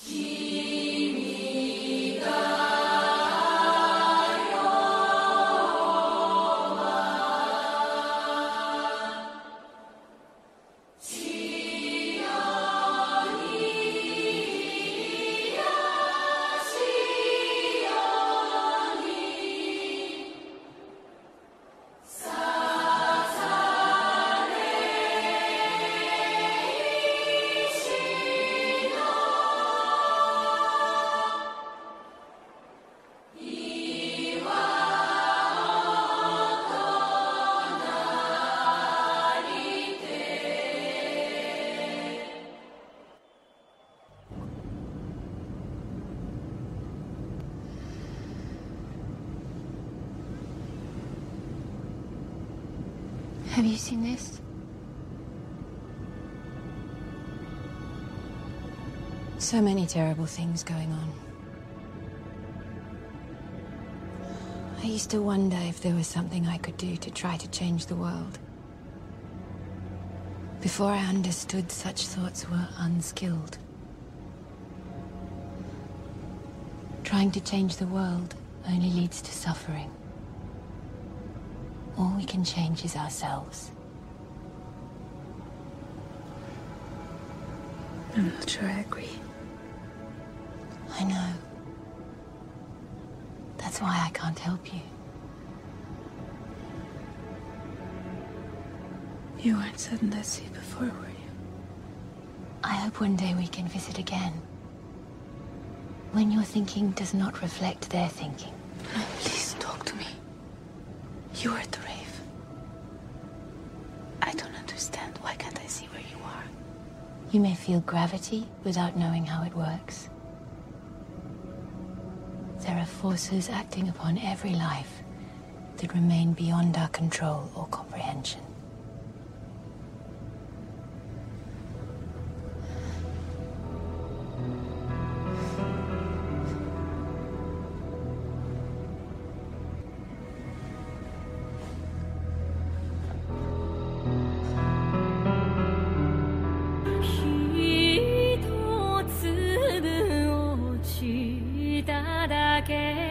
Have you seen this? So many terrible things going on. I used to wonder if there was something I could do to try to change the world. Before I understood, such thoughts were unskilled. Trying to change the world only leads to suffering. All we can change is ourselves. I'm not sure I agree. I know. That's why I can't help you. You weren't sudden that sea before, were you? I hope one day we can visit again. When your thinking does not reflect their thinking. No, please talk to me. You are at the rave. I don't understand. Why can't I see where you are? You may feel gravity without knowing how it works. There are forces acting upon every life that remain beyond our control or comprehension. 「だけ